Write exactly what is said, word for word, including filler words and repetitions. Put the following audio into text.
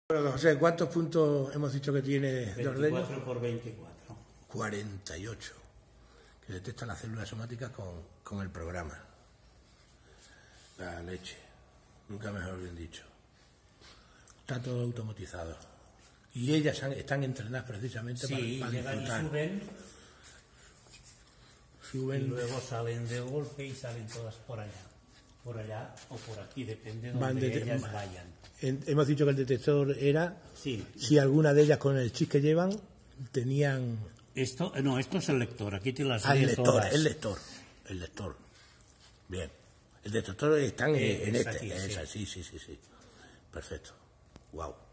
Bueno, José, ¿cuántos puntos hemos dicho que tiene de ordeño? veinticuatro por veinticuatro. cuarenta y ocho. Que detectan las células somáticas con, con el programa. La leche. Nunca mejor bien dicho. Está todo automatizado. Y ellas han, están entrenadas precisamente sí, para, para llegan disfrutar. y suben, Suben. y luego salen de golpe y salen todas por allá. Por allá o por aquí, depende de Van donde de, ellas vayan. En, hemos dicho que el detector era Sí. si alguna de ellas con el chip que llevan tenían... Esto, no, esto es el lector, aquí te las Ah, el lee lector, todas. el lector, el lector. Bien. El detector está en, Eh, en está este. aquí, Esa, sí. sí, sí, sí, sí. Perfecto. Wow.